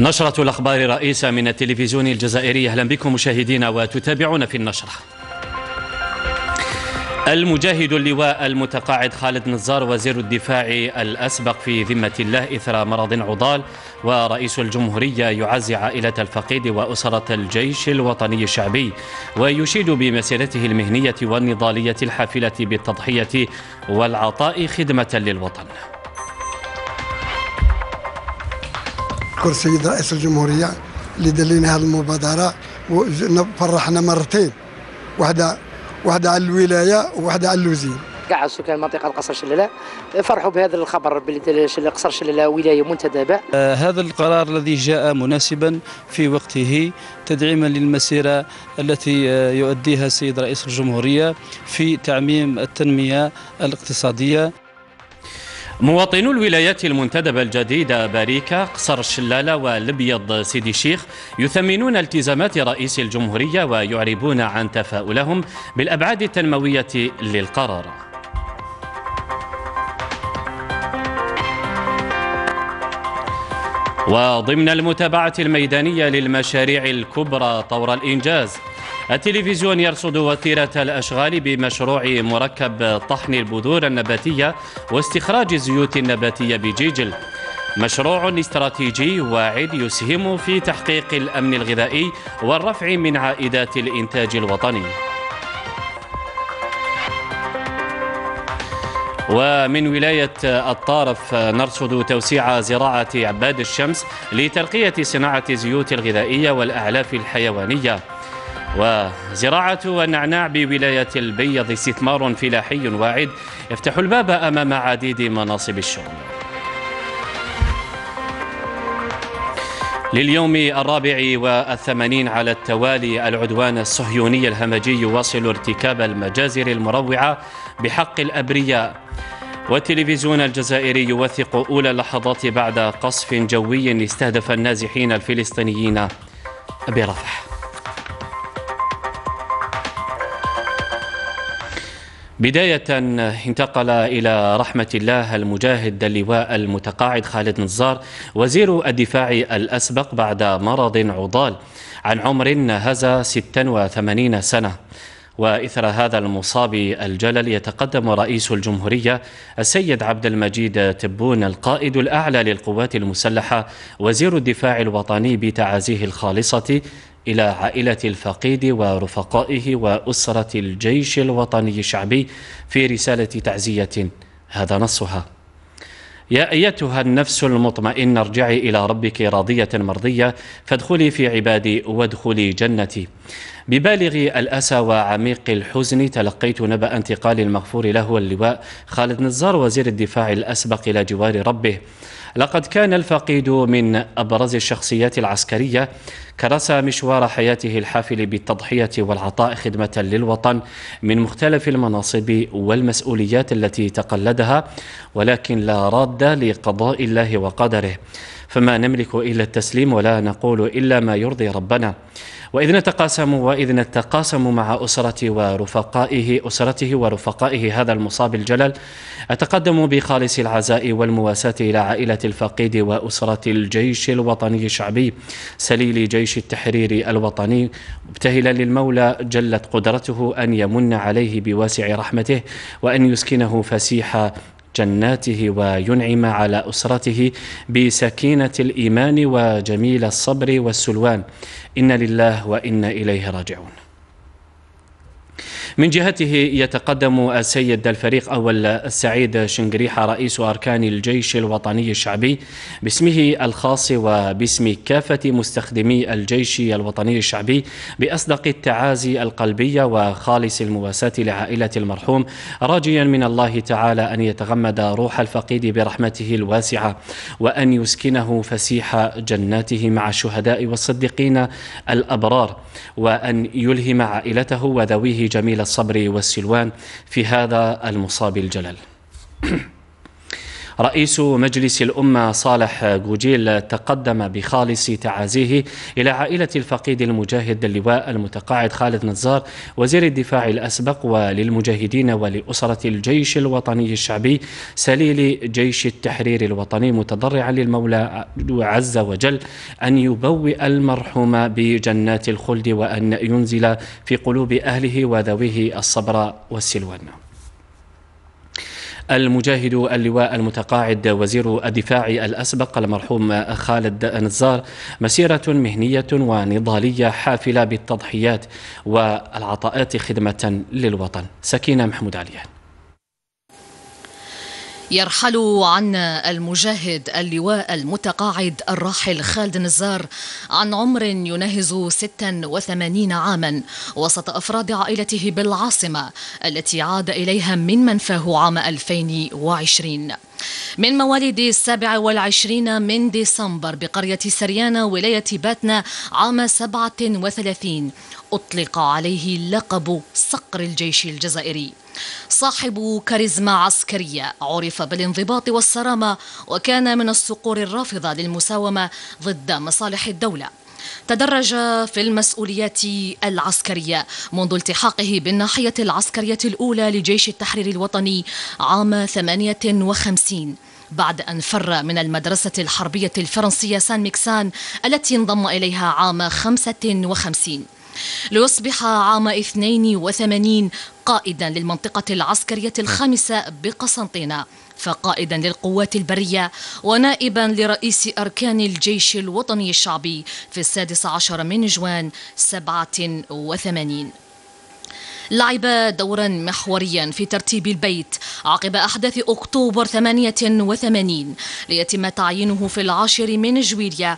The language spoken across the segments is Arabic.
نشرة الأخبار رئيسة من التلفزيون الجزائري. أهلا بكم مشاهدينا وتتابعون في النشرة. المجاهد اللواء المتقاعد خالد نزار وزير الدفاع الأسبق في ذمة الله إثر مرض عضال، ورئيس الجمهورية يعزي عائلة الفقيد وأسرة الجيش الوطني الشعبي، ويشيد بمسيرته المهنية والنضالية الحافلة بالتضحية والعطاء خدمة للوطن. أشكر السيد رئيس الجمهورية اللي دار لنا هذه المبادرة، وفرحنا مرتين، واحدة على الولاية وواحدة على اللوزين. كاع سكان منطقة قصر شلالة فرحوا بهذا الخبر بلي قصر شلالة ولاية منتدبة. هذا القرار الذي جاء مناسبا في وقته تدعيما للمسيرة التي يؤديها السيد رئيس الجمهورية في تعميم التنمية الاقتصادية. مواطنو الولايات المنتدبة الجديدة باريكا، قصر الشلالة والابيض سيدي الشيخ يثمنون التزامات رئيس الجمهورية ويعربون عن تفاؤلهم بالأبعاد التنموية للقرار. وضمن المتابعة الميدانية للمشاريع الكبرى طور الإنجاز، التلفزيون يرصد وتيرة الأشغال بمشروع مركب طحن البذور النباتية واستخراج الزيوت النباتية بجيجل، مشروع استراتيجي واعد يسهم في تحقيق الأمن الغذائي والرفع من عائدات الإنتاج الوطني. ومن ولاية الطارف نرصد توسيع زراعة عباد الشمس لترقية صناعة الزيوت الغذائية والأعلاف الحيوانية. وزراعة النعناع بولاية البيض استثمار فلاحي واعد يفتح الباب أمام عديد مناصب الشغل. لليوم 84 على التوالي العدوان الصهيوني الهمجي يواصل ارتكاب المجازر المروعة بحق الأبرياء، والتلفزيون الجزائري يوثق أولى اللحظات بعد قصف جوي استهدف النازحين الفلسطينيين برفح. بداية انتقل إلى رحمة الله المجاهد اللواء المتقاعد خالد نزار وزير الدفاع الأسبق بعد مرض عضال عن عمر هز 86 سنة. وإثر هذا المصاب الجلل يتقدم رئيس الجمهورية السيد عبد المجيد تبون القائد الأعلى للقوات المسلحة وزير الدفاع الوطني بتعازيه الخالصة إلى عائلة الفقيد ورفقائه وأسرة الجيش الوطني الشعبي في رسالة تعزية هذا نصها: يا أيتها النفس المطمئنة ارجعي إلى ربك راضية مرضية فادخلي في عبادي وادخلي جنتي. ببالغ الأسى وعميق الحزن تلقيت نبأ انتقال المغفور له اللواء خالد نزار وزير الدفاع الأسبق إلى جوار ربه. لقد كان الفقيد من أبرز الشخصيات العسكرية، كرس مشوار حياته الحافل بالتضحية والعطاء خدمة للوطن من مختلف المناصب والمسؤوليات التي تقلدها، ولكن لا راد لقضاء الله وقدره، فما نملك إلا التسليم ولا نقول إلا ما يرضي ربنا. وإذ نتقاسم مع أسرته ورفقائه هذا المصاب الجلل، أتقدم بخالص العزاء والمواساة إلى عائلة الفقيد وأسرة الجيش الوطني الشعبي سليل جيش التحرير الوطني، مبتهلا للمولى جلت قدرته أن يمن عليه بواسع رحمته وأن يسكنه فسيح جناته وينعم على أسرته بسكينة الإيمان وجميل الصبر والسلوان. إن لله وإنا إليه راجعون. من جهته يتقدم السيد الفريق أول السعيد شنقريحة رئيس أركان الجيش الوطني الشعبي باسمه الخاص وباسم كافة مستخدمي الجيش الوطني الشعبي بأصدق التعازي القلبية وخالص المواساة لعائلة المرحوم، راجيا من الله تعالى أن يتغمد روح الفقيد برحمته الواسعة وأن يسكنه فسيح جناته مع الشهداء والصديقين الأبرار، وأن يلهم عائلته وذويه جميل الصبر والسلوان في هذا المصاب الجلل. رئيس مجلس الأمة صالح جوجيل تقدم بخالص تعازيه إلى عائلة الفقيد المجاهد اللواء المتقاعد خالد نزار وزير الدفاع الأسبق، وللمجاهدين ولأسرة الجيش الوطني الشعبي سليل جيش التحرير الوطني، متضرعا للمولى عز وجل أن يبوئ المرحوم بجنات الخلد وأن ينزل في قلوب أهله وذويه الصبر والسلوان. المجاهد اللواء المتقاعد وزير الدفاع الأسبق المرحوم خالد نزار مسيرة مهنية ونضالية حافلة بالتضحيات والعطاءات خدمة للوطن. سكينة محمود عليان. يرحل عنا المجاهد اللواء المتقاعد الراحل خالد نزار عن عمر يناهز 86 عاما وسط أفراد عائلته بالعاصمة التي عاد إليها من منفاه عام 2020. من مواليد 27 من ديسمبر بقرية سريانة ولاية باتنا عام 37 أطلق عليه لقب صقر الجيش الجزائري. صاحب كاريزما عسكرية، عرف بالانضباط والصرامة، وكان من الصقور الرافضة للمساومة ضد مصالح الدولة. تدرج في المسؤوليات العسكرية منذ التحاقه بالناحية العسكرية الأولى لجيش التحرير الوطني عام 58 بعد أن فر من المدرسة الحربية الفرنسية سان ميكسان التي انضم إليها عام 55، ليصبح عام 82 قائدا للمنطقة العسكرية الخامسة بقسنطينة، فقائدا للقوات البرية ونائبا لرئيس أركان الجيش الوطني الشعبي في 16 من جوان 87. لعب دورا محوريا في ترتيب البيت عقب أحداث أكتوبر 88 ليتم تعيينه في 10 من جويلية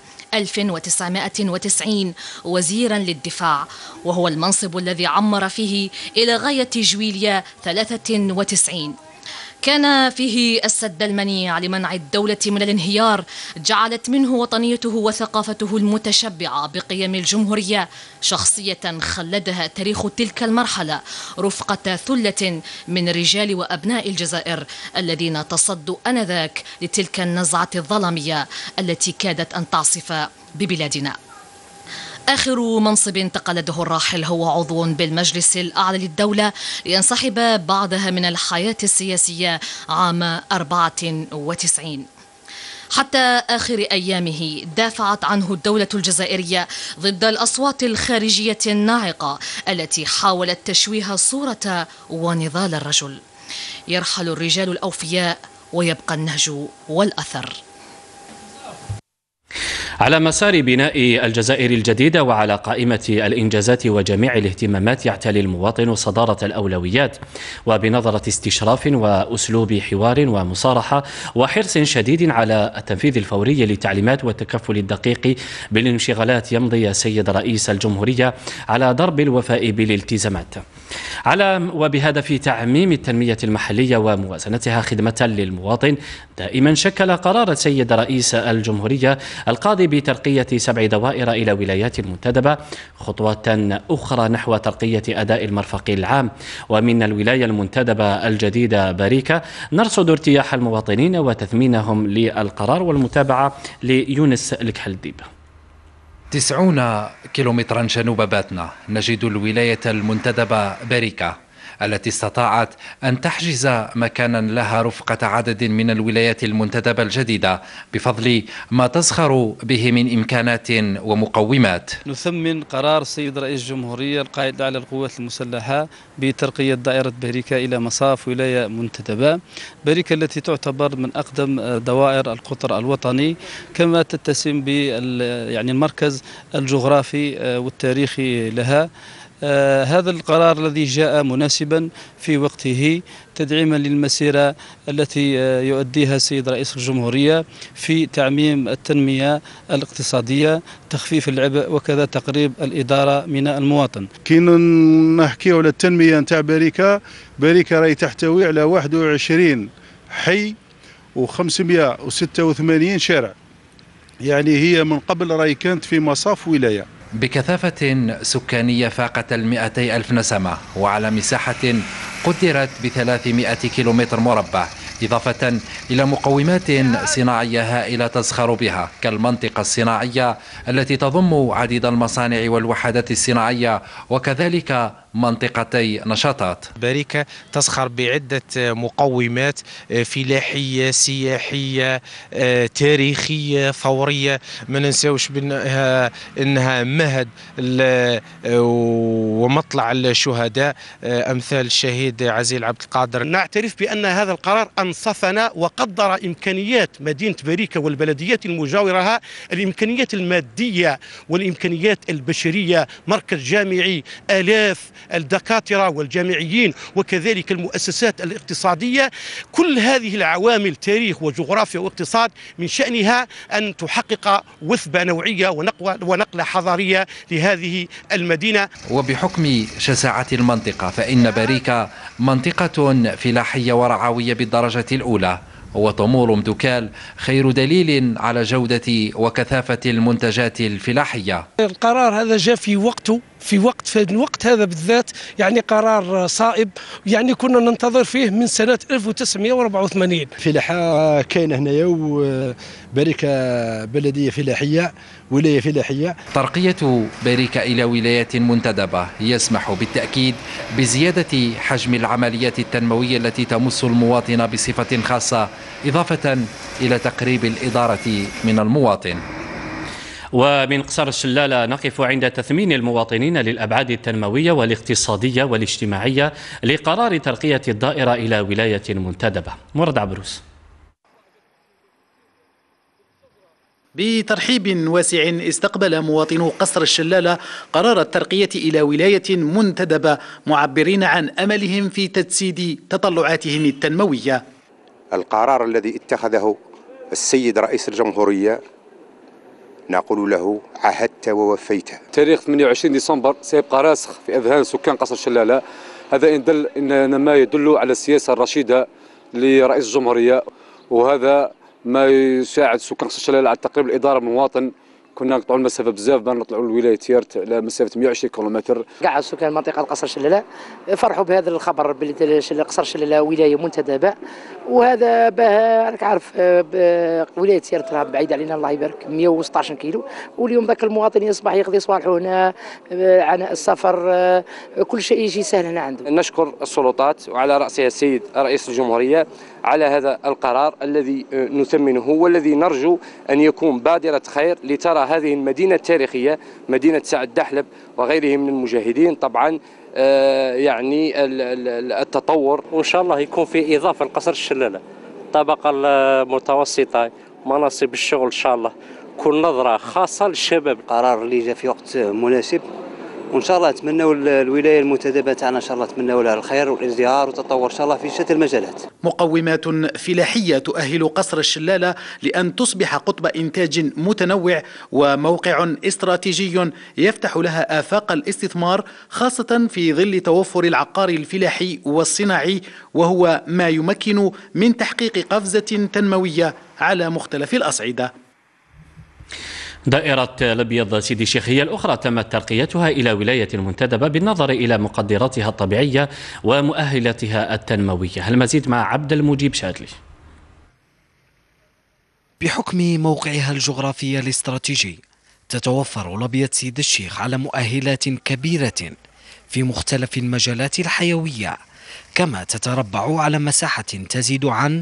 1990 وزيرا للدفاع، وهو المنصب الذي عمر فيه إلى غاية جويلية 93. كان فيه السد المنيع لمنع الدولة من الانهيار، جعلت منه وطنيته وثقافته المتشبعة بقيم الجمهورية شخصية خلدها تاريخ تلك المرحلة رفقة ثلة من رجال وأبناء الجزائر الذين تصدوا آنذاك لتلك النزعة الظلامية التي كادت أن تعصف ببلادنا. آخر منصب تقلده الراحل هو عضو بالمجلس الأعلى للدولة، لينسحب بعدها من الحياة السياسية عام 94. حتى آخر أيامه دافعت عنه الدولة الجزائرية ضد الأصوات الخارجية الناعقة التي حاولت تشويه صورة ونضال الرجل. يرحل الرجال الأوفياء ويبقى النهج والأثر. على مسار بناء الجزائر الجديدة وعلى قائمة الإنجازات وجميع الاهتمامات يعتلي المواطن صدارة الأولويات، وبنظرة استشراف وأسلوب حوار ومصارحة وحرص شديد على التنفيذ الفوري للتعليمات والتكفل الدقيق بالانشغالات يمضي سيد رئيس الجمهورية على درب الوفاء بالالتزامات وبهدف تعميم التنمية المحلية وموازنتها خدمة للمواطن. دائما شكل قرار السيد رئيس الجمهورية القاضي بترقية 7 دوائر إلى ولايات المنتدبة خطوة أخرى نحو ترقية أداء المرفق العام. ومن الولاية المنتدبة الجديدة باريكا نرصد ارتياح المواطنين وتثمينهم للقرار، والمتابعة ليونس الكحلديب. 90 كيلومترا جنوب باتنا نجد الولاية المنتدبة باريكا التي استطاعت أن تحجز مكانا لها رفقة عدد من الولايات المنتدبة الجديدة بفضل ما تزخر به من إمكانات ومقومات. نثمن قرار السيد رئيس الجمهورية القائد على القوات المسلحة بترقية دائرة باريكا إلى مصاف ولاية منتدبة. باريكا التي تعتبر من أقدم دوائر القطر الوطني، كما تتسم يعني المركز الجغرافي والتاريخي لها. هذا القرار الذي جاء مناسبا في وقته تدعيما للمسيرة التي يؤديها السيد رئيس الجمهورية في تعميم التنمية الاقتصادية، تخفيف العبء، وكذا تقريب الإدارة من المواطن. كي نحكيو على التنمية نتاع باريكا راهي تحتوي على 21 حي و586 شارع، يعني هي من قبل راهي كانت في مصاف ولاية بكثافة سكانية فاقت 200,000 نسمة، وعلى مساحة قدرت ب300 كيلومتر مربع إضافة إلى مقومات صناعية هائلة تزخر بها كالمنطقة الصناعية التي تضم عديد المصانع والوحدات الصناعية وكذلك منطقتي نشاطات. باريكا تزخر بعدة مقومات فلاحية سياحية تاريخية ثورية، ما ننساوش انها مهد ومطلع الشهداء امثال الشهيد عزيل عبد القادر. نعترف بان هذا القرار انصفنا وقدر امكانيات مدينة باريكا والبلديات المجاورة لها، الامكانيات المادية والامكانيات البشرية، مركز جامعي، آلاف الدكاترة والجامعيين وكذلك المؤسسات الاقتصادية. كل هذه العوامل تاريخ وجغرافيا واقتصاد من شأنها أن تحقق وثبة نوعية ونقلة حضارية لهذه المدينة. وبحكم شساعة المنطقة فإن باريكا منطقة فلاحية ورعوية بالدرجة الأولى، وطمور مدوكال خير دليل على جودة وكثافة المنتجات الفلاحية. القرار هذا جاء في الوقت هذا بالذات، يعني قرار صائب، يعني كنا ننتظر فيه من سنة 1984. فلاحة كاينة هنايا، وباريكا بلدية فلاحية، ولاية فلاحية. ترقية باريكا إلى ولاية منتدبة يسمح بالتأكيد بزيادة حجم العمليات التنموية التي تمس المواطن بصفة خاصة، إضافة إلى تقريب الإدارة من المواطن. ومن قصر الشلالة نقف عند تثمين المواطنين للأبعاد التنموية والاقتصادية والاجتماعية لقرار ترقية الدائرة إلى ولاية منتدبة. مراد عبروس. بترحيب واسع استقبل مواطنو قصر الشلالة قرار الترقية إلى ولاية منتدبة، معبرين عن أملهم في تجسيد تطلعاتهم التنموية. القرار الذي اتخذه السيد رئيس الجمهورية نقول له عهدت ووفيت. تاريخ 28 ديسمبر سيبقى راسخ في أذهان سكان قصر الشلالة. هذا إن ما يدل على السياسة الرشيدة لرئيس الجمهورية، وهذا ما يساعد سكان قصر الشلالة على تقريب الإدارة من المواطن. كنا نقطعوا المسافة بزاف بان نطلعوا لولاية تيارت على مسافة 120 كيلومتر. كاع سكان منطقة قصر الشلالة فرحوا بهذا الخبر بلي قصر الشلالة ولاية منتدبة، وهذا راك عارف ولاية تيارت راه بعيدة علينا الله يبارك 116 كيلو، واليوم ذاك المواطن يصبح يقضي صباحه هنا، عناء السفر، كل شيء يجي سهل هنا عنده. نشكر السلطات وعلى رأسها السيد رئيس الجمهورية على هذا القرار الذي نثمنه والذي نرجو أن يكون بادرة خير لترى هذه المدينة التاريخية مدينة سعد دحلب وغيره من المجاهدين طبعا يعني التطور، وإن شاء الله يكون في إضافة لقصر الشلالة الطبقة المتوسطة، مناصب الشغل إن شاء الله، كل نظرة خاصة للشباب. قرار اللي جاء في وقت مناسب، وان شاء الله نتمنوا الولايه المنتدبه تاعنا ان شاء الله نتمنوا لها الخير والازدهار والتطور ان شاء الله في شتى المجالات. مقومات فلاحيه تؤهل قصر الشلاله لان تصبح قطب انتاج متنوع وموقع استراتيجي يفتح لها افاق الاستثمار، خاصه في ظل توفر العقار الفلاحي والصناعي، وهو ما يمكن من تحقيق قفزه تنمويه على مختلف الاصعده. دائرة الأبيض سيدي الشيخ هي الأخرى تمت ترقيتها إلى ولاية منتدبة بالنظر إلى مقدراتها الطبيعية ومؤهلاتها التنموية. المزيد مع عبد المجيب شادلي. بحكم موقعها الجغرافي الاستراتيجي تتوفر لبية سيد الشيخ على مؤهلات كبيرة في مختلف المجالات الحيوية، كما تتربع على مساحة تزيد عن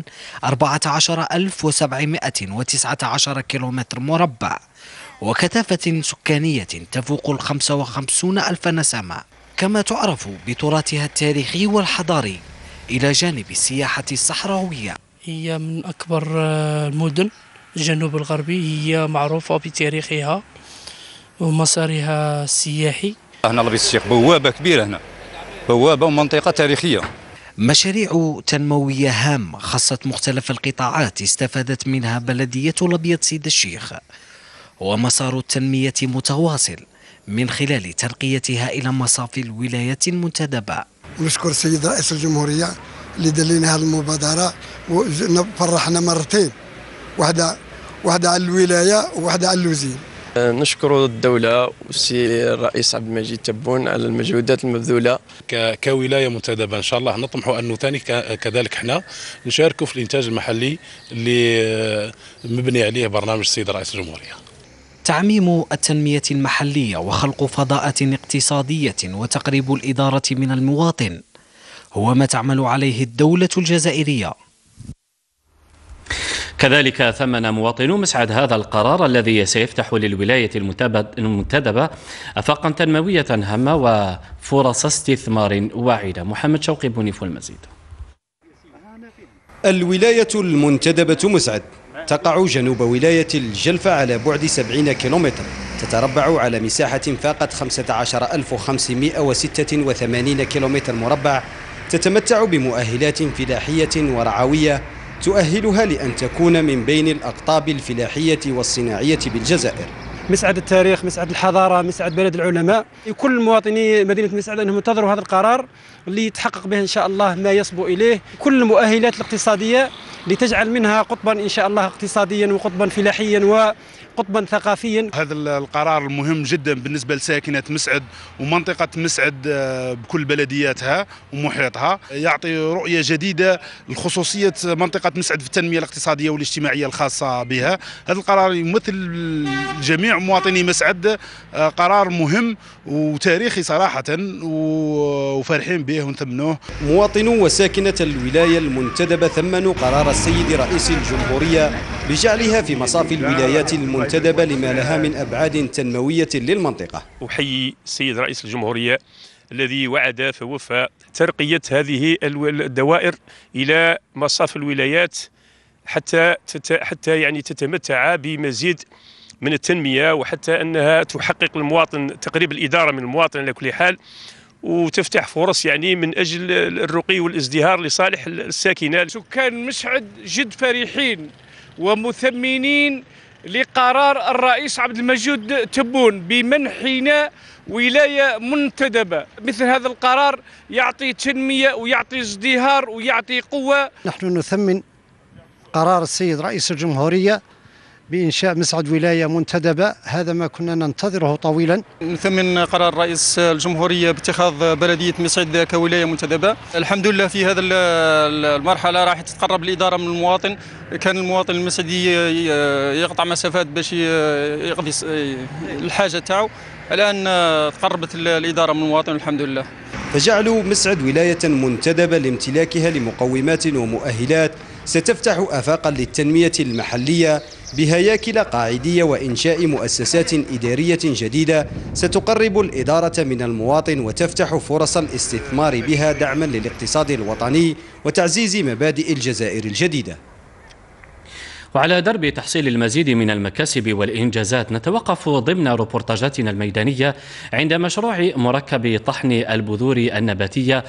14719 كيلومتر مربع، وكثافة سكانية تفوق 55 ألف نسمة، كما تعرف بتراثها التاريخي والحضاري إلى جانب السياحة الصحراوية. هي من أكبر المدن الجنوب الغربي، هي معروفة بتاريخها ومسارها السياحي. هنا لبيت الشيخ بوابة كبيرة، هنا بوابة ومنطقة تاريخية. مشاريع تنموية هامة خصت مختلف القطاعات استفادت منها بلدية لبية سيد الشيخ، ومسار التنمية متواصل من خلال ترقيتها إلى مصاف الولاية المنتدبة. نشكر السيد رئيس الجمهورية اللي دار لنا هذه المبادرة، وفرحنا مرتين، واحدة على الولاية وواحدة على اللوزين. نشكر الدولة والسي الرئيس عبد المجيد تبون على المجهودات المبذولة. كولاية منتدبة إن شاء الله نطمح أنه ثاني كذلك احنا نشاركوا في الإنتاج المحلي اللي مبني عليه برنامج السيد رئيس الجمهورية. تعميم التنمية المحلية وخلق فضاءات اقتصادية وتقريب الإدارة من المواطن هو ما تعمل عليه الدولة الجزائرية. كذلك ثمن مواطنو مسعد هذا القرار الذي سيفتح للولاية المنتدبة آفاقا تنموية هامة وفرص استثمار واعدة. محمد شوقي بنيف المزيد. الولاية المنتدبة مسعد تقع جنوب ولاية الجلفة على بعد 70 كيلومتر، تتربع على مساحة فاقت 15586 كيلومتر مربع، تتمتع بمؤهلات فلاحية ورعوية تؤهلها لأن تكون من بين الأقطاب الفلاحية والصناعية بالجزائر. مسعد التاريخ، مسعد الحضارة، مسعد بلد العلماء. كل مواطني مدينة مسعد أنهم ينتظروا هذا القرار اللي يتحقق به إن شاء الله ما يصبو إليه كل المؤهلات الاقتصادية لتجعل منها قطبا إن شاء الله اقتصاديا وقطبا فلاحيا وقطبا ثقافيا. هذا القرار مهم جدا بالنسبة لساكنة مسعد ومنطقة مسعد بكل بلدياتها ومحيطها، يعطي رؤية جديدة لخصوصية منطقة مسعد في التنمية الاقتصادية والاجتماعية الخاصة بها. هذا القرار يمثل جميع مواطني مسعد قرار مهم وتاريخي صراحة وفرحين به ونثمنوه. مواطنو وساكنة الولاية المنتدبة ثمنوا قرار السيد رئيس الجمهورية بجعلها في مصاف الولايات المنتدبة لما لها من أبعاد تنموية للمنطقة. أحيي السيد رئيس الجمهورية الذي وعد فوفى ترقية هذه الدوائر إلى مصاف الولايات حتى يعني تتمتع بمزيد من التنمية، وحتى أنها تحقق المواطن تقريب الإدارة من المواطن على كل حال، وتفتح فرص يعني من أجل الرقي والازدهار لصالح الساكنة. سكان مسعد جد فرحين ومثمنين لقرار الرئيس عبد المجيد تبون بمنحنا ولاية منتدبة. مثل هذا القرار يعطي تنمية ويعطي ازدهار ويعطي قوة. نحن نثمن قرار السيد رئيس الجمهورية بإنشاء مسعد ولاية منتدبة، هذا ما كنا ننتظره طويلا. نثمن قرار رئيس الجمهورية باتخاذ بلدية مسعد كولاية منتدبة. الحمد لله في هذا المرحلة راح تتقرب الإدارة من المواطن. كان المواطن المسعدي يقطع مسافات باش يقضي الحاجة تاعو، الآن تقربت الإدارة من المواطن الحمد لله. فجعلوا مسعد ولاية منتدبة لامتلاكها لمقومات ومؤهلات ستفتح آفاقا للتنمية المحلية بهياكل قاعدية وإنشاء مؤسسات إدارية جديدة ستقرب الإدارة من المواطن وتفتح فرص الاستثمار بها دعما للاقتصاد الوطني وتعزيز مبادئ الجزائر الجديدة. وعلى درب تحصيل المزيد من المكاسب والإنجازات نتوقف ضمن روبورتاجاتنا الميدانية عند مشروع مركب طحن البذور النباتية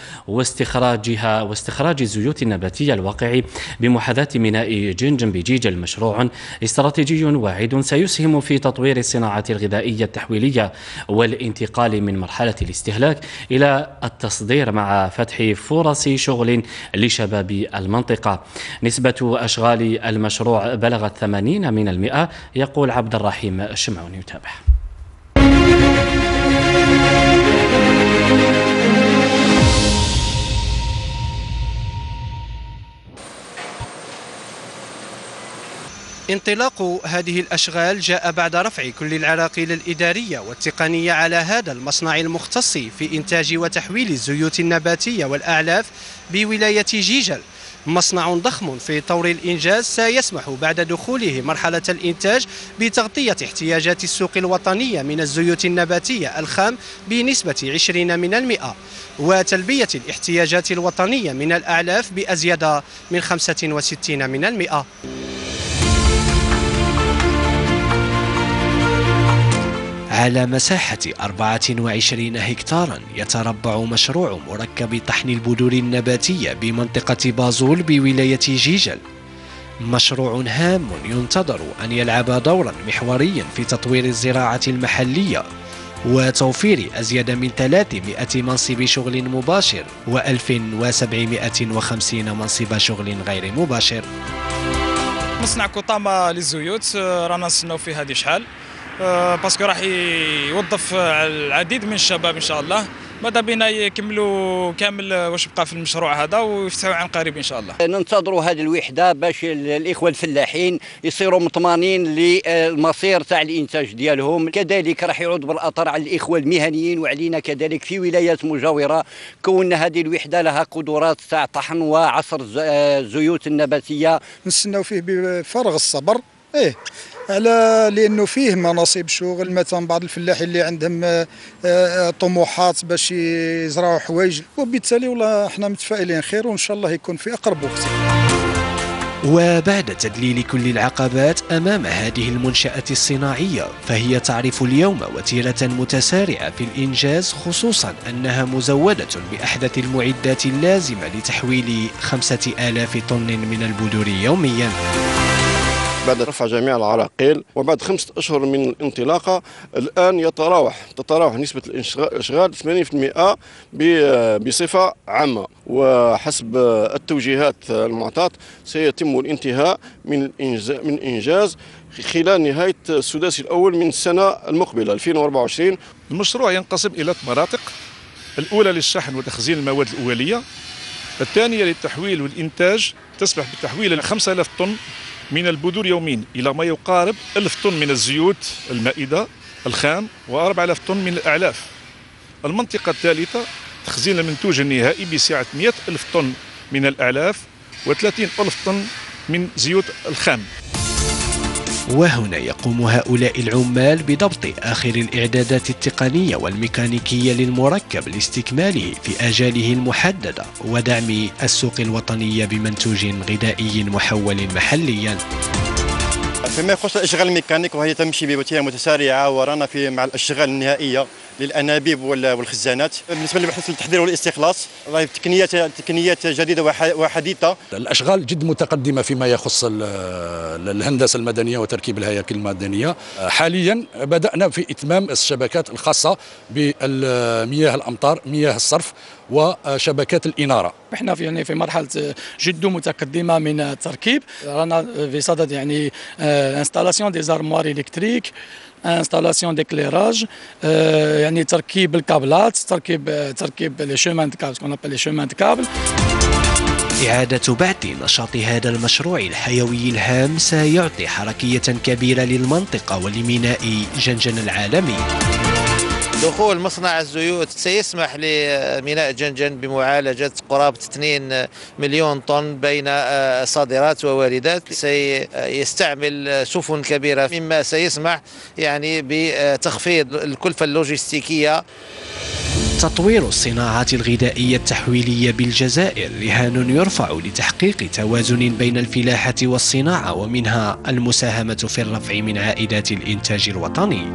واستخراج الزيوت النباتية الواقع بمحاذاة ميناء جنجن بجيجل. مشروع استراتيجي واعد سيسهم في تطوير الصناعة الغذائية التحويلية والانتقال من مرحلة الاستهلاك إلى التصدير مع فتح فرص شغل لشباب المنطقة. نسبة أشغال المشروع بلغت 80%، يقول عبد الرحيم الشمعوني. يتابع. انطلاق هذه الأشغال جاء بعد رفع كل العراقيل الإدارية والتقنية على هذا المصنع المختص في إنتاج وتحويل الزيوت النباتية والأعلاف بولاية جيجل. مصنع ضخم في طور الإنجاز سيسمح بعد دخوله مرحلة الإنتاج بتغطية احتياجات السوق الوطنية من الزيوت النباتية الخام بنسبة 20%، وتلبية الاحتياجات الوطنية من الأعلاف بأزيد من 65%. على مساحة 24 هكتارا يتربع مشروع مركب طحن البذور النباتية بمنطقة بازول بولاية جيجل. مشروع هام ينتظر أن يلعب دورا محوريا في تطوير الزراعة المحلية وتوفير أزيد من 300 منصب شغل مباشر و1750 منصب شغل غير مباشر. مصنع كوطاما للزيوت رانا نستناو فيه هذه شحال، باسكو راح يوظف العديد من الشباب ان شاء الله. ماذا بينا يكملوا كامل واش بقى في المشروع هذا ويفتحوا عن قريب ان شاء الله. ننتظروا هذه الوحده باش الاخوه الفلاحين يصيروا مطمئنين للمصير تاع الانتاج ديالهم، كذلك راح يعود بالاثر على الاخوه المهنيين وعلينا كذلك في ولايات مجاوره، كون هذه الوحده لها قدرات تاع طحن وعصر الزيوت النباتيه. نستناو فيه بفارغ الصبر لانه فيه مناصب شغل، مثلا بعض الفلاحين اللي عندهم طموحات باش يزرعوا حوايج، وبالتالي والله احنا متفائلين خير وان شاء الله يكون في اقرب وقت. وبعد تدليل كل العقبات أمام هذه المنشأة الصناعية، فهي تعرف اليوم وتيرة متسارعة في الإنجاز، خصوصا أنها مزودة بأحدث المعدات اللازمة لتحويل 5000 طن من البذور يوميا. بعد رفع جميع العراقيل وبعد 5 أشهر من الانطلاقة، الآن تتراوح نسبة الإشغال 80% بصفة عامة، وحسب التوجيهات المعطاة سيتم الانتهاء من إنجاز خلال نهاية السداسي الأول من السنة المقبلة 2024. المشروع ينقسم إلى 3 مراتق: الأولى للشحن وتخزين المواد الأولية، الثانية للتحويل والإنتاج تسمح بتحويل 5000 طن من البذور يوميا إلى ما يقارب 1000 طن من الزيوت المائدة الخام و4000 طن من الأعلاف. المنطقة الثالثة تخزين المنتوج النهائي بسعة 100,000 طن من الأعلاف و30,000 طن من زيوت الخام. وهنا يقوم هؤلاء العمال بضبط آخر الإعدادات التقنية والميكانيكية للمركب لاستكماله في آجاله المحددة ودعم السوق الوطنية بمنتوج غذائي محول محليا. فيما يخص الاشغال الميكانيك وهي تمشي بوتيره متسارعه، ورانا مع الاشغال النهائيه للانابيب والخزانات. بالنسبه لبحث التحضير والاستخلاص تقنيات جديده وحديثه. الاشغال جد متقدمه فيما يخص الهندسه المدنيه وتركيب الهياكل المدنيه. حاليا بدانا في اتمام الشبكات الخاصه بالمياه الامطار، مياه الصرف وشبكات الاناره. احنا في مرحله جد متقدمه من التركيب، رانا في صدد انستالاسيون دي زارموار الكتريك، انستالاسيون ديكليراج، تركيب الكابلات، تركيب لي شومان دو كابل، كون ابل لي شومان دو كابل. إعادة بعث نشاط هذا المشروع الحيوي الهام سيعطي حركية كبيرة للمنطقة ولميناء جنجن العالمي. دخول مصنع الزيوت سيسمح لميناء جنجن بمعالجة قرابة 2 مليون طن بين صادرات وواردات. سيستعمل سفن كبيرة، مما سيسمح بتخفيض الكلفة اللوجستيكية. تطوير الصناعات الغذائية التحويلية بالجزائر رهان يرفع لتحقيق توازن بين الفلاحة والصناعة، ومنها المساهمة في الرفع من عائدات الإنتاج الوطني.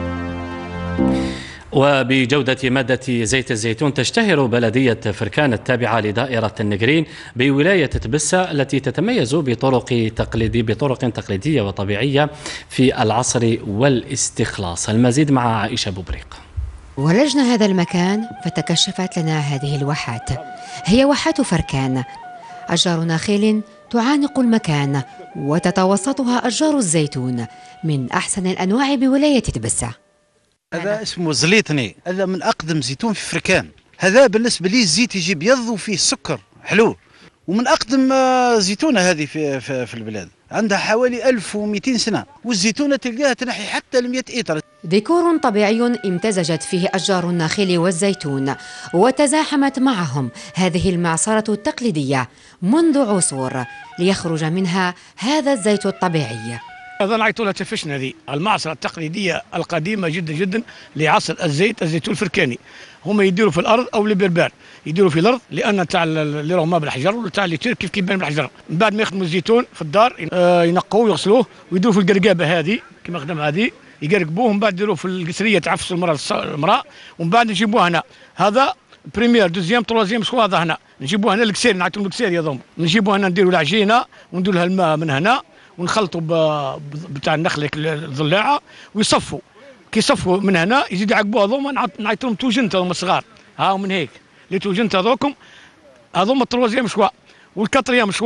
وبجودة مادة زيت الزيتون تشتهر بلدية فركان التابعة لدائرة النقرين بولاية تبسة، التي تتميز بطرق تقليدية وطبيعية في العصر والاستخلاص. المزيد مع عائشة بوبريق. ولجنا هذا المكان فتكشفت لنا هذه الواحات، هي واحات فركان، أشجار نخيل تعانق المكان وتتوسطها أشجار الزيتون من أحسن الأنواع بولاية تبسة. هذا اسمه زليطني، هذا من أقدم زيتون في فركان. هذا بالنسبة لي الزيت يجي بيض وفيه سكر حلو، ومن أقدم زيتونة هذه في البلاد، عندها حوالي 1200 سنة، والزيتونة تلقاها تنحي حتى 100 إطر. ديكور طبيعي امتزجت فيه أشجار النخيل والزيتون، وتزاحمت معهم هذه المعصرة التقليدية منذ عصور ليخرج منها هذا الزيت الطبيعي. هذا نعيطوا لها تفشنا، هذه المعصرة التقليدية القديمة جدا جدا لعصر الزيتون الفركاني. هما يديروا في الارض او البربار، يديروا في الارض لان تاع اللي راهما بالحجر وتاع اللي كيف كيبان بالحجر. من بعد ما يخدموا الزيتون في الدار ينقوه ويغسلوه ويديروا في القرقابه هذه كما خدم هذه، يقرقبوه ومن بعد يديروه في القسريه تعفسوا المراه ومن بعد نجيبوه هنا. هذا بريمير دوزيام تروازيام شو هذا هنا نجيبوه هنا الكسير، نعطيهم الكسير يضم، نجيبوه هنا نديروا العجينه ونديروا لها الماء من هنا ونخلطوا بتاع النخله الضلاعه ويصفوا. كي يصفوا من هنا يزيدوا يعقبوا هذوما، نعيط لهم توجنت هذوما الصغار، ها من هيك اللي توجنت هذوكم هذوما التروازيام شوا والكاتريام شوا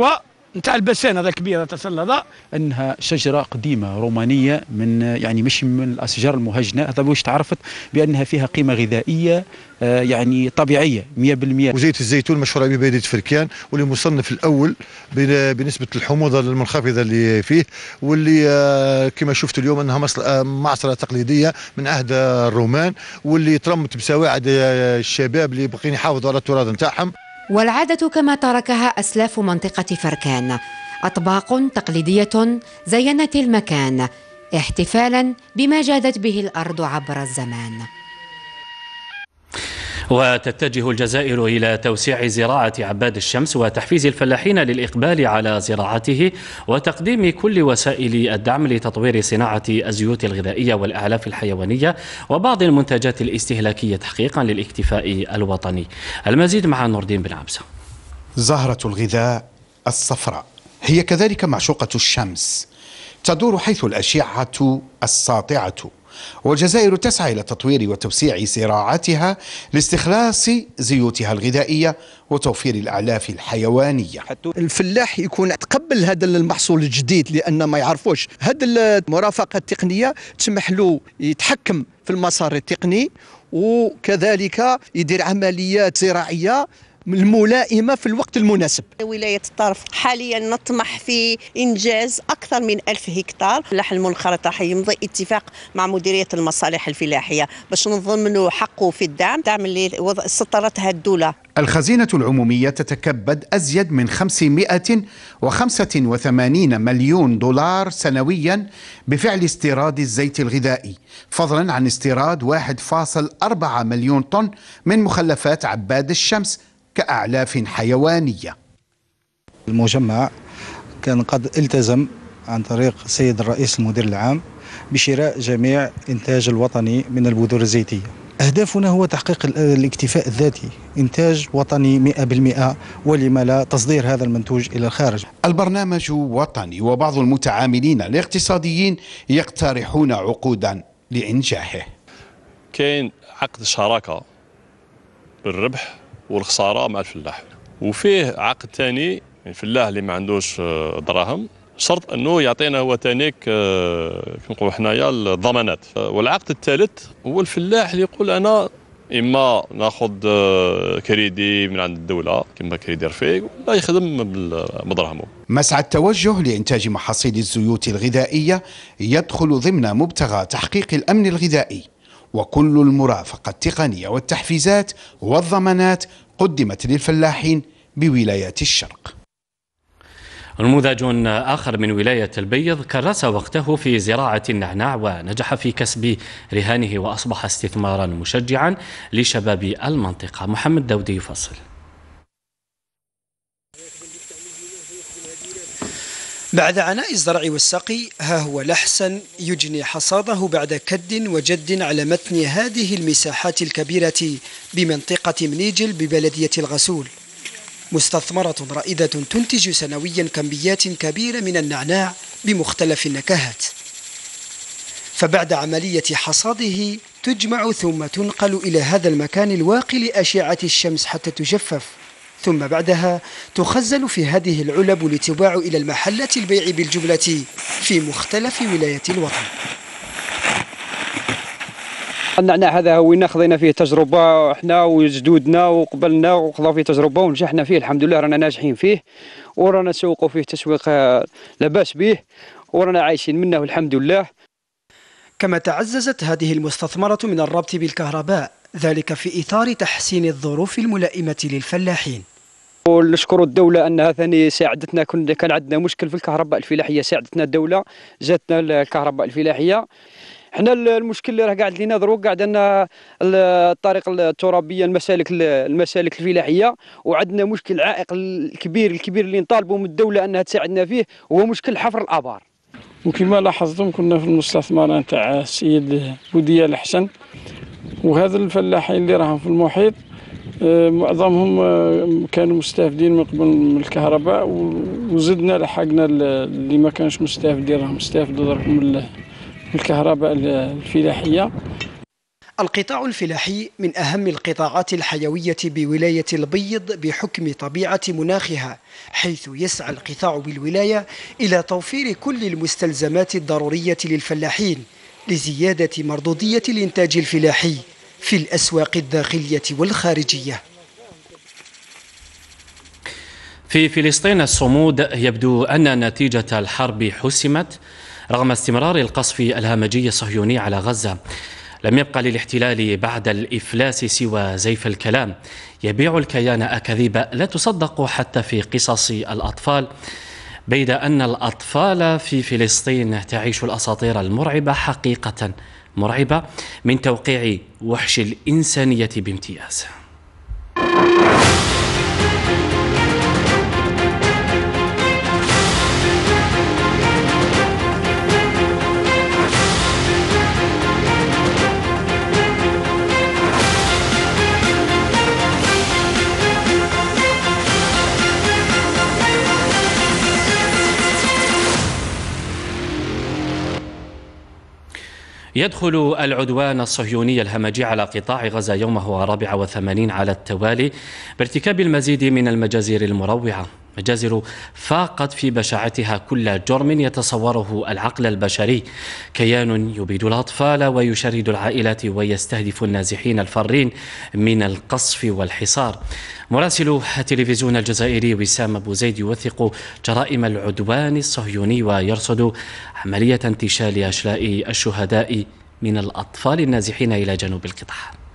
نتاع البسان هذا الكبير تسلى هذا، انها شجره قديمه رومانيه من يعني مش من الاشجار المهجنه، هذا واش تعرفت بانها فيها قيمه غذائيه يعني طبيعيه 100%. وزيت الزيتون مشهوره ببلديه فركان، واللي مصنف الاول بنسبه الحموضه المنخفضه اللي فيه، واللي كما شفتوا اليوم انها معصره تقليديه من عهد الرومان، واللي ترمت بسواعد الشباب اللي باقيين يحافظوا على التراث نتاعهم. والعادة كما تركها أسلاف منطقة فركان، أطباق تقليدية زينت المكان احتفالا بما جادت به الأرض عبر الزمان. وتتجه الجزائر إلى توسيع زراعة عباد الشمس وتحفيز الفلاحين للإقبال على زراعته وتقديم كل وسائل الدعم لتطوير صناعة الزيوت الغذائية والأعلاف الحيوانية وبعض المنتجات الاستهلاكية تحقيقا للاكتفاء الوطني. المزيد مع نور الدين بن عبسة. زهرة الغذاء الصفراء هي كذلك معشوقة الشمس، تدور حيث الأشعة الساطعة، والجزائر تسعى إلى تطوير وتوسيع زراعتها لاستخلاص زيوتها الغذائية وتوفير الأعلاف الحيوانية. الفلاح يكون تقبل هذا المحصول الجديد، لأن ما يعرفوش هذه المرافقة التقنية تسمح له يتحكم في المسار التقني، وكذلك يدير عمليات زراعية الملائمة في الوقت المناسب. ولاية الطرف حاليا نطمح في إنجاز أكثر من 1000 هكتار. الفلاح المنخرط راح يمضي اتفاق مع مديرية المصالح الفلاحية باش نضمنوا حقه في الدعم اللي سطرتها الدولة. الخزينة العمومية تتكبد أزيد من 585 مليون دولار سنويا بفعل استيراد الزيت الغذائي، فضلا عن استيراد 1.4 مليون طن من مخلفات عباد الشمس كأعلاف حيوانية. المجمع كان قد التزم عن طريق السيد الرئيس المدير العام بشراء جميع إنتاج الوطني من البذور الزيتية. أهدافنا هو تحقيق الاكتفاء الذاتي، إنتاج وطني 100%، ولما لا تصدير هذا المنتوج إلى الخارج. البرنامج وطني، وبعض المتعاملين الاقتصاديين يقترحون عقودا لإنجاحه. كاين عقد شراكة بالربح والخسارة مع الفلاح، وفيه عقد ثاني الفلاح اللي ما عندوش دراهم شرط انه يعطينا هو ثانيك كنقولوا حنايا الضمانات. والعقد الثالث هو الفلاح اللي يقول انا اما ناخذ كريدي من عند الدوله كما كريدي رفيق، ولا يخدم بدراهمه. مسعى التوجه لإنتاج محاصيل الزيوت الغذائية يدخل ضمن مبتغى تحقيق الأمن الغذائي، وكل المرافقة التقنية والتحفيزات والضمانات قدمت للفلاحين بولايات الشرق. نموذج آخر من ولاية البيض كرس وقته في زراعة النعناع ونجح في كسب رهانه وأصبح استثمارا مشجعا لشباب المنطقة. محمد داودي يفصل. بعد عناء الزرع والسقي، ها هو لحسن يجني حصاده بعد كد وجد على متن هذه المساحات الكبيرة بمنطقة منيجل ببلدية الغسول. مستثمرة رائدة تنتج سنويا كميات كبيرة من النعناع بمختلف النكهات، فبعد عملية حصاده تجمع ثم تنقل إلى هذا المكان الواقي لأشعة الشمس حتى تجفف، ثم بعدها تخزن في هذه العلب لتباع إلى المحلات البيع بالجملة في مختلف ولايات الوطن. النعناع هذا وين خذينا فيه تجربة احنا وجدودنا وقبلنا وخذوا فيه تجربة ونجحنا فيه الحمد لله، رانا ناجحين فيه ورانا نسوقوا فيه تسويق لا بأس به ورانا عايشين منه والحمد لله. كما تعززت هذه المستثمرة من الربط بالكهرباء، ذلك في إطار تحسين الظروف الملائمة للفلاحين. ونشكر الدولة أنها ثاني ساعدتنا، كان عندنا مشكل في الكهرباء الفلاحية، ساعدتنا الدولة جاتنا الكهرباء الفلاحية. احنا المشكل اللي راه قاعد لنا دروك قاعد لنا الطريق الترابيه المسالك الفلاحيه، وعندنا مشكل عائق الكبير اللي نطالبوا من الدوله انها تساعدنا فيه، وهو مشكل حفر الابار. وكما لاحظتم كنا في المستثمرة نتاع السيد بودية الحسن، وهذا الفلاحين اللي راهم في المحيط معظمهم كانوا مستافدين من قبل من الكهرباء، وزدنا لحقنا اللي ما كانش مستافدين راهم مستافدوا من الكهرباء الفلاحية. القطاع الفلاحي من أهم القطاعات الحيوية بولاية البيض بحكم طبيعة مناخها، حيث يسعى القطاع بالولاية إلى توفير كل المستلزمات الضرورية للفلاحين لزيادة مردودية الإنتاج الفلاحي في الأسواق الداخلية والخارجية. في فلسطين الصمود يبدو أن نتيجة الحرب حسمت رغم استمرار القصف الهمجي الصهيوني على غزة. لم يبقى للاحتلال بعد الإفلاس سوى زيف الكلام يبيع الكيان أكاذيب لا تصدق حتى في قصص الأطفال، بيد أن الأطفال في فلسطين تعيش الأساطير المرعبة، حقيقة مرعبة، من توقيع وحش الإنسانية بامتياز. يدخل العدوان الصهيوني الهمجي على قطاع غزة يومه 84 على التوالي بارتكاب المزيد من المجازر المروعة، مجازر فاقت في بشاعتها كل جرم يتصوره العقل البشري، كيان يبيد الأطفال ويشرد العائلات ويستهدف النازحين الفارين من القصف والحصار. مراسل التلفزيون الجزائري وسام أبو زيد يوثق جرائم العدوان الصهيوني ويرصد عملية انتشال أشلاء الشهداء من الأطفال النازحين إلى جنوب القطاع.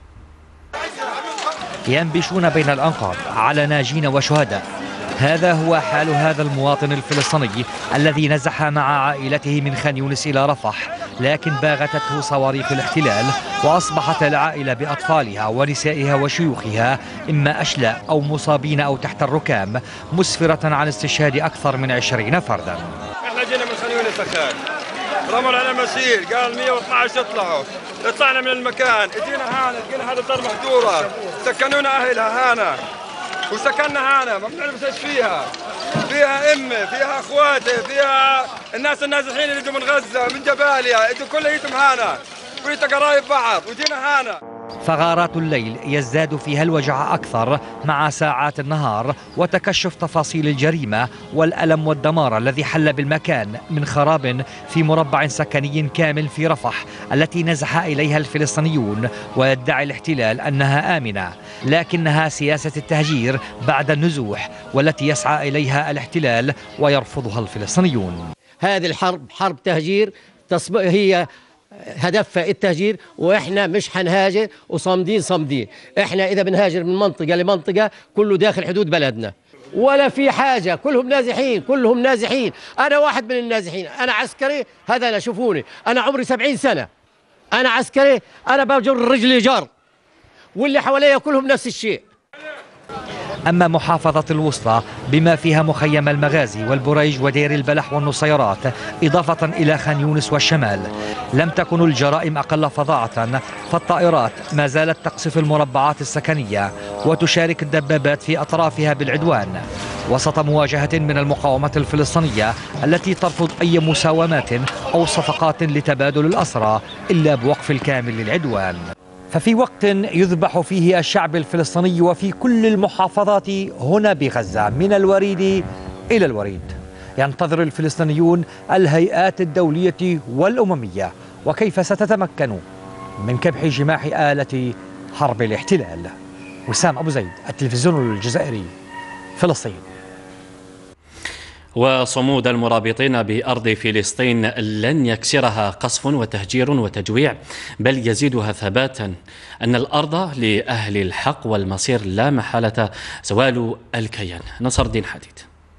ينبشون بين الأنقاض على ناجين وشهداء. هذا هو حال هذا المواطن الفلسطيني الذي نزح مع عائلته من خان يونس إلى رفح، لكن باغتته صواريخ الاحتلال وأصبحت العائلة بأطفالها ونسائها وشيوخها إما أشلاء أو مصابين أو تحت الركام، مسفرة عن استشهاد أكثر من 20 فردا. احنا جينا من خان يونس أخاك، رموا على مسير قال 112 يطلعوا، طلعنا من المكان اجينا هانا لقينا هذا الدار محجورة، سكنونا أهلها هانا وسكننا هانا، ما بنعرف ايش فيها امي، فيها اخواتي، فيها الناس النازحين اللي اجوا من غزه من جباليا، اجوا كليتهم هانا، كليتهم قرايب بعض وجينا هانا. فغارات الليل يزداد فيها الوجع أكثر مع ساعات النهار وتكشف تفاصيل الجريمة والألم والدمار الذي حل بالمكان من خراب في مربع سكني كامل في رفح التي نزح إليها الفلسطينيون، ويدعي الاحتلال أنها آمنة، لكنها سياسة التهجير بعد النزوح والتي يسعى إليها الاحتلال ويرفضها الفلسطينيون. هذه الحرب حرب تهجير، هي هدفها التهجير، واحنا مش حنهاجر وصامدين. احنا اذا بنهاجر من منطقه لمنطقه كله داخل حدود بلدنا، ولا في حاجه، كلهم نازحين. انا واحد من النازحين، انا عسكري، هذا انا شوفوني، انا عمري 70 سنه، انا عسكري، انا بجر رجلي جر، واللي حواليا كلهم نفس الشيء. أما محافظة الوسطى بما فيها مخيم المغازي والبريج ودير البلح والنصيرات إضافة إلى خان يونس والشمال، لم تكن الجرائم أقل فظاعة، فالطائرات ما زالت تقصف المربعات السكنية وتشارك الدبابات في أطرافها بالعدوان وسط مواجهة من المقاومة الفلسطينية التي ترفض أي مساومات أو صفقات لتبادل الأسرى إلا بوقف الكامل للعدوان. ففي وقت يذبح فيه الشعب الفلسطيني وفي كل المحافظات هنا بغزة من الوريد إلى الوريد، ينتظر الفلسطينيون الهيئات الدولية والأممية وكيف ستتمكن من كبح جماح آلة حرب الاحتلال. وسام أبو زيد، التلفزيون الجزائري، فلسطين. وصمود المرابطين بأرض فلسطين لن يكسرها قصف وتهجير وتجويع، بل يزيدها ثباتا. أن الأرض لأهل الحق والمصير لا محالة زوال الكيان. نصر الدين حديد.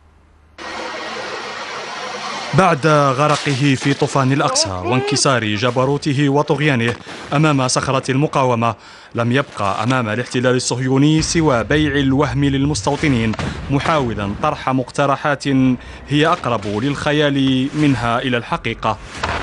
بعد غرقه في طوفان الأقصى وانكسار جبروته وطغيانه أمام صخرة المقاومة، لم يبقى أمام الاحتلال الصهيوني سوى بيع الوهم للمستوطنين، محاولا طرح مقترحات هي أقرب للخيال منها إلى الحقيقة.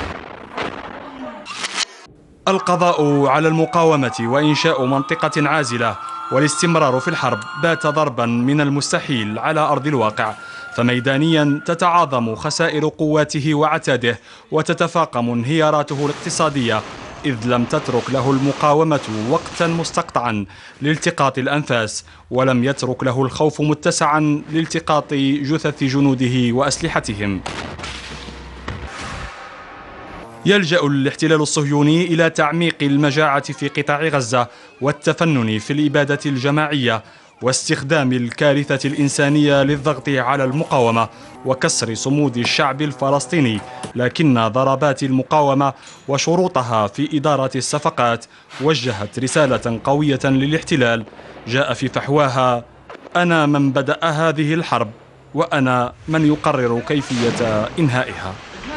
القضاء على المقاومة وإنشاء منطقة عازلة والاستمرار في الحرب بات ضربا من المستحيل على أرض الواقع، فميدانيا تتعاظم خسائر قواته وعتاده وتتفاقم انهياراته الاقتصادية، إذ لم تترك له المقاومة وقتا مستقطعا لالتقاط الأنفاس، ولم يترك له الخوف متسعا لالتقاط جثث جنوده وأسلحتهم. يلجأ الاحتلال الصهيوني إلى تعميق المجاعة في قطاع غزة والتفنن في الإبادة الجماعية واستخدام الكارثة الإنسانية للضغط على المقاومة وكسر صمود الشعب الفلسطيني، لكن ضربات المقاومة وشروطها في إدارة الصفقات وجهت رسالة قوية للاحتلال جاء في فحواها: أنا من بدأ هذه الحرب وأنا من يقرر كيفية إنهائها.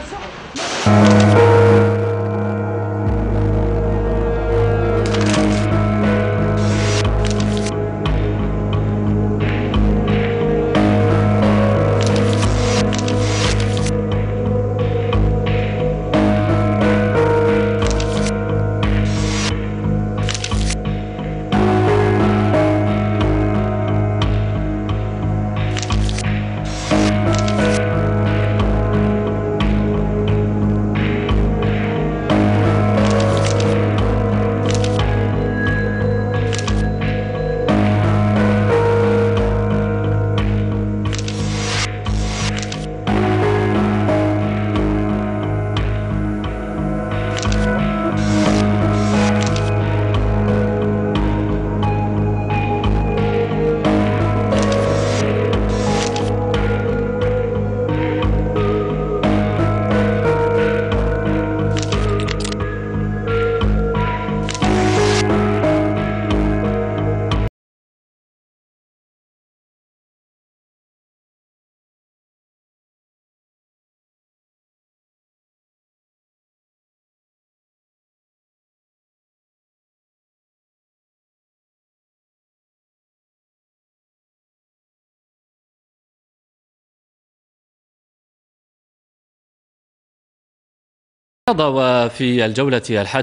وفي الجولة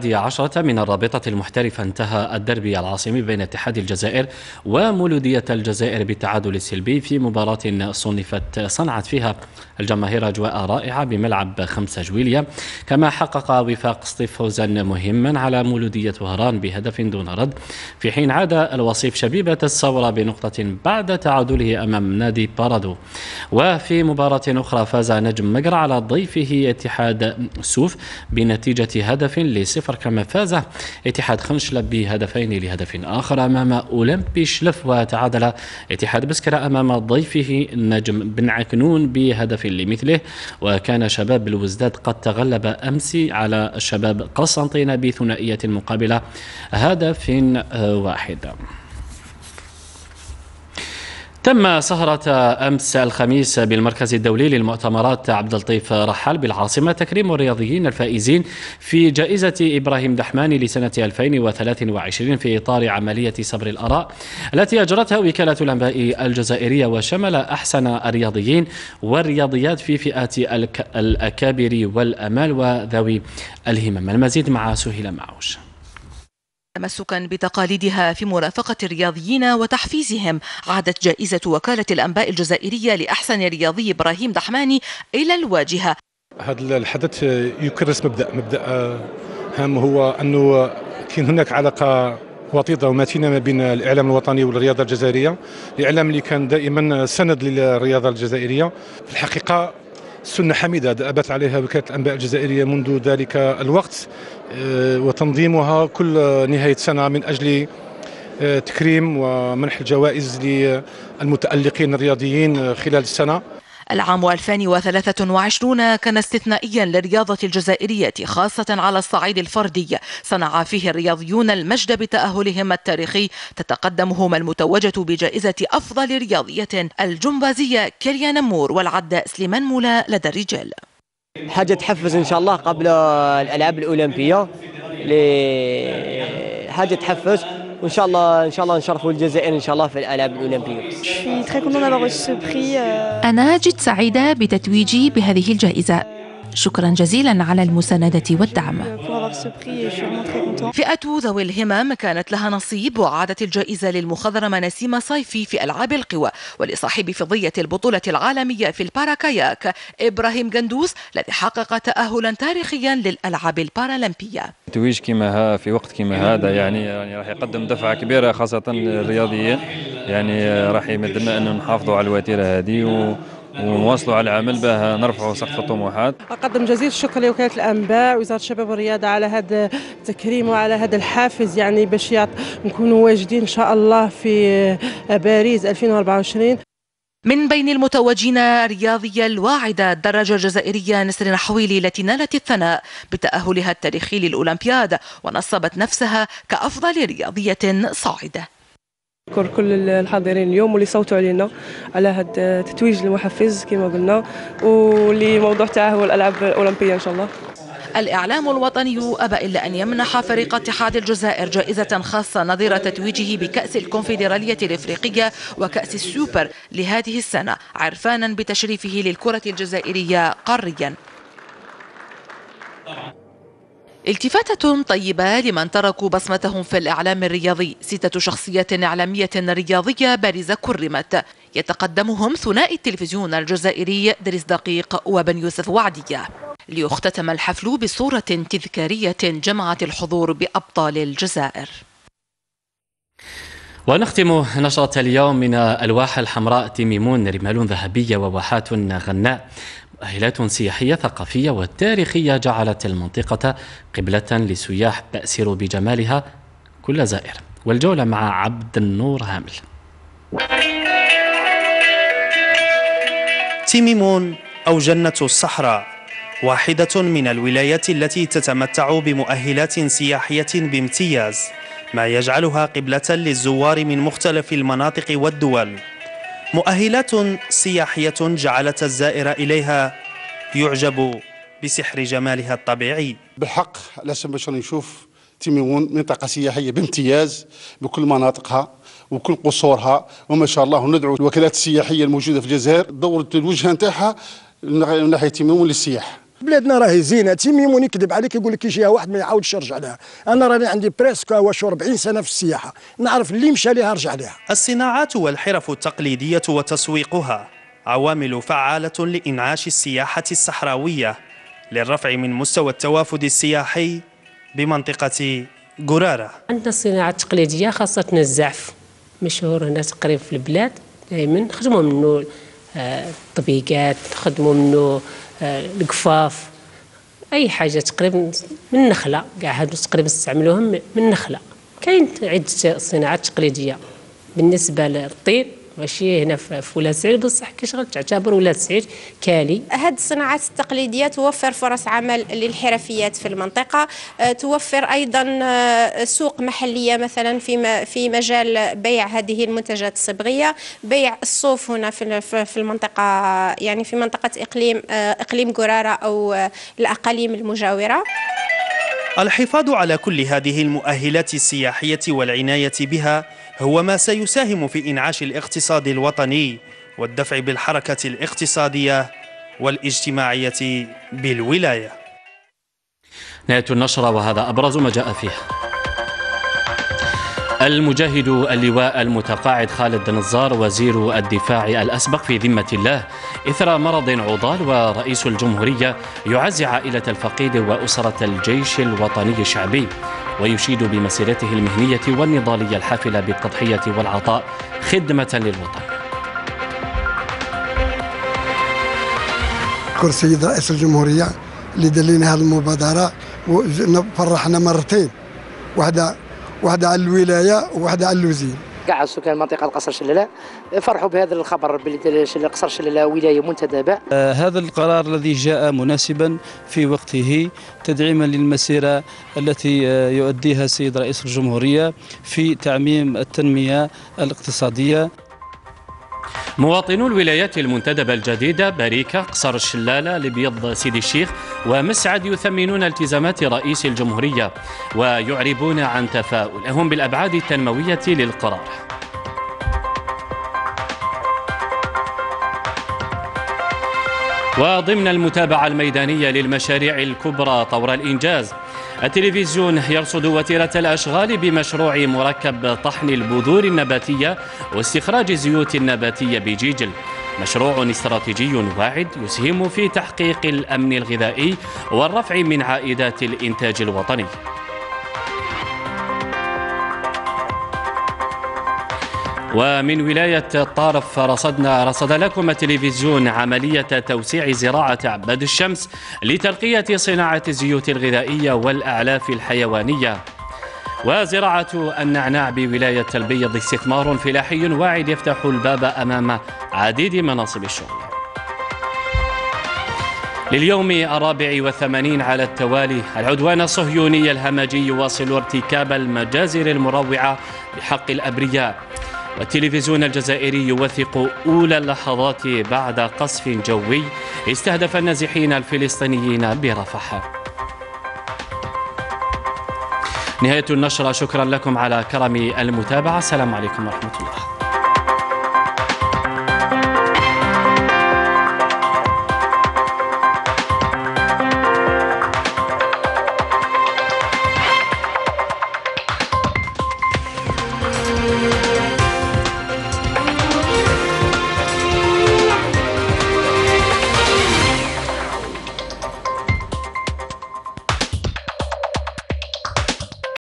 11 من الرابطة المحترفة انتهى الدربي العاصمي بين اتحاد الجزائر ومولودية الجزائر بالتعادل السلبي في مباراة صنعت فيها الجماهير أجواء رائعة بملعب 5 جويلية، كما حقق وفاق سطيف فوزا مهما على مولودية وهران بهدف دون رد، في حين عاد الوصيف شبيبة الثورة بنقطة بعد تعادله أمام نادي بارادو. وفي مباراة أخرى فاز نجم مقر على ضيفه اتحاد سوف بنتيجة هدف ل0، كما فاز اتحاد خنشلب بهدفين لهدف آخر أمام أولمبي شلف، وتعادل اتحاد بسكرة أمام ضيفه نجم بن عكنون بهدف لمثله. وكان شباب الوزداد قد تغلب أمس على شباب قسنطينة بثنائية مقابلة هدف واحد. تم سهرة أمس الخميس بالمركز الدولي للمؤتمرات عبد اللطيف رحال بالعاصمة تكريم الرياضيين الفائزين في جائزة إبراهيم دحماني لسنة 2023 في إطار عملية صبر الآراء التي أجرتها وكالة الأنباء الجزائرية، وشمل أحسن الرياضيين والرياضيات في فئات الأكابر والأمال وذوي الهمم. المزيد مع سهيلة معوش. تمسكا بتقاليدها في مرافقة الرياضيين وتحفيزهم، عادت جائزة وكالة الأنباء الجزائرية لأحسن رياضي إبراهيم دحماني إلى الواجهة. هذا الحدث يكرس مبدأ هام، هو أنه كاين هناك علاقة وطيدة ومتينة ما بين الإعلام الوطني والرياضة الجزائرية، الإعلام اللي كان دائما سند للرياضة الجزائرية. في الحقيقة سنة حميدة أبت عليها وكالة الأنباء الجزائرية منذ ذلك الوقت، وتنظيمها كل نهاية سنة من أجل تكريم ومنح الجوائز للمتألقين الرياضيين خلال السنة. العام 2023 كان استثنائيا للرياضة الجزائرية خاصة على الصعيد الفردي، صنع فيه الرياضيون المجد بتأهلهم التاريخي، تتقدمهم المتوجة بجائزة أفضل رياضية الجمبازية كيليان نمور والعداء سليمان مولا لدى الرجال. حاجة تحفز إن شاء الله قبل الألعاب الأولمبية، حاجة تحفز، وإن شاء الله نشرفوا الجزائر إن شاء الله في الألعاب الأولمبية. أنا جد سعيدة بتتويجي بهذه الجائزة. شكرا جزيلا على المساندة والدعم. فئة ذوي الهمم كانت لها نصيب، وعادت الجائزة للمخضرمة نسيمة صيفي في ألعاب القوى، ولصاحب فضية البطولة العالمية في الباراكاياك إبراهيم قندوس الذي حقق تأهلا تاريخيا للألعاب البارالمبية. تتويج كما في وقت كما هذا يعني راح يقدم دفعة كبيرة خاصة للرياضيين، يعني راح يمد لنا أن نحافظوا على الوتيرة هذه ونواصلوا على العمل بها نرفعوا سقف الطموحات. أقدم جزيل الشكر لوكالة الأنباء ووزارة الشباب والرياضة على هذا التكريم وعلى هذا الحافز، يعني باش نكونوا واجدين إن شاء الله في باريس 2024. من بين المتوجين الرياضية الواعدة الدراجة الجزائرية نسرين حويلي التي نالت الثناء بتأهلها التاريخي للأولمبياد، ونصبت نفسها كأفضل رياضية صاعدة. كل الحاضرين اليوم واللي صوتوا علينا على هذا التتويج المحفز كما قلنا، ولموضوع تأهل الألعاب الأولمبية إن شاء الله. الإعلام الوطني أبى إلا أن يمنح فريق اتحاد الجزائر جائزة خاصة نظير تتويجه بكأس الكونفدرالية الإفريقية وكأس السوبر لهذه السنة، عرفانا بتشريفه للكرة الجزائرية قاريا. التفاتة طيبة لمن تركوا بصمتهم في الإعلام الرياضي. 6 شخصيات إعلامية رياضية بارزة كرمت، يتقدمهم ثنائي التلفزيون الجزائري دريس دقيق وبن يوسف وعدية. ليختتم الحفل بصورة تذكارية جمعت الحضور بأبطال الجزائر. ونختم نشرة اليوم من ألواح الحمراء تيميمون، رمال ذهبية وواحات غناء، مؤهلات سياحية ثقافية وتاريخية جعلت المنطقة قبلة لسياح تأسر بجمالها كل زائر. والجولة مع عبد النور هامل. تيميمون أو جنة الصحراء واحدة من الولايات التي تتمتع بمؤهلات سياحية بامتياز، ما يجعلها قبلة للزوار من مختلف المناطق والدول. مؤهلات سياحية جعلت الزائر إليها يعجب بسحر جمالها الطبيعي. بالحق لازم باش نشوف تيميمون منطقة سياحية بامتياز بكل مناطقها وكل قصورها، وما شاء الله ندعو الوكالات السياحية الموجودة في الجزائر دور الوجهة نتاعها من ناحية تيميمون للسياح. بلادنا راهي زينه، تيميمون يكذب عليك يقول لك يجيها واحد ما يعاودش يرجع لها. انا راني عندي بريسك واش 40 سنه في السياحه، نعرف اللي مشى لها رجع لها. الصناعات والحرف التقليديه وتسويقها عوامل فعاله لانعاش السياحه الصحراويه للرفع من مستوى التوافد السياحي بمنطقه قراره. عندنا الصناعه التقليديه خاصه الزعف مشهور هنا تقريبا في البلاد، دائما نخدموا منه الطبيقات، نخدموا منه القفاف، اي حاجه تقريبا من النخله، كاع هادو تقريبا نستعملوهم من النخله. كاين عده صناعات تقليديه. بالنسبه للطين ماشي هنا في ولاد سعيد بصح كيشغل تعتبر ولاد سعيد كالي. هذه الصناعات التقليديه توفر فرص عمل للحرفيات في المنطقه، توفر ايضا سوق محليه مثلا في مجال بيع هذه المنتجات الصبغيه، بيع الصوف هنا في المنطقه، يعني في منطقه اقليم قراره او الاقاليم المجاوره. الحفاظ على كل هذه المؤهلات السياحية والعناية بها هو ما سيساهم في إنعاش الاقتصاد الوطني والدفع بالحركة الاقتصادية والاجتماعية بالولاية. نهاية النشرة وهذا أبرز ما جاء فيها. المجاهد اللواء المتقاعد خالد نزار وزير الدفاع الأسبق في ذمة الله إثر مرض عضال، ورئيس الجمهورية يعزي عائلة الفقيد وأسرة الجيش الوطني الشعبي، ويشيد بمسيرته المهنية والنضالية الحافلة بالتضحية والعطاء خدمة للوطن. أشكر السيد رئيس الجمهورية اللي دار لنا هذه المبادرة وفرحنا مرتين، واحدة على الولاية وواحدة على اللوزين. كاع سكان منطقة قصر شلالة فرحوا بهذا الخبر باللي قصر شلالة ولاية منتدبة. هذا القرار الذي جاء مناسبا في وقته تدعيما للمسيرة التي يؤديها السيد رئيس الجمهورية في تعميم التنمية الاقتصادية. مواطنو الولايات المنتدبة الجديدة بريكة، قصر الشلالة، لبيض سيدي الشيخ ومسعد يثمنون التزامات رئيس الجمهورية ويعربون عن تفاؤلهم بالأبعاد التنموية للقرار. وضمن المتابعة الميدانية للمشاريع الكبرى طور الإنجاز، التلفزيون يرصد وتيرة الأشغال بمشروع مركب طحن البذور النباتية واستخراج الزيوت النباتية بجيجل، مشروع استراتيجي واعد يسهم في تحقيق الأمن الغذائي والرفع من عائدات الإنتاج الوطني. ومن ولاية الطارف رصد لكم التلفزيون عملية توسيع زراعة عباد الشمس لترقية صناعة الزيوت الغذائية والأعلاف الحيوانية. وزراعة النعناع بولاية البيض استثمار فلاحي واعد يفتح الباب أمام عديد مناصب الشغل. لليوم 84 على التوالي، العدوان الصهيوني الهمجي يواصل ارتكاب المجازر المروعة بحق الأبرياء، والتلفزيون الجزائري يوثق أولى اللحظات بعد قصف جوي استهدف النازحين الفلسطينيين برفح. نهاية النشرة، شكرا لكم على كرم المتابعة، السلام عليكم ورحمة الله.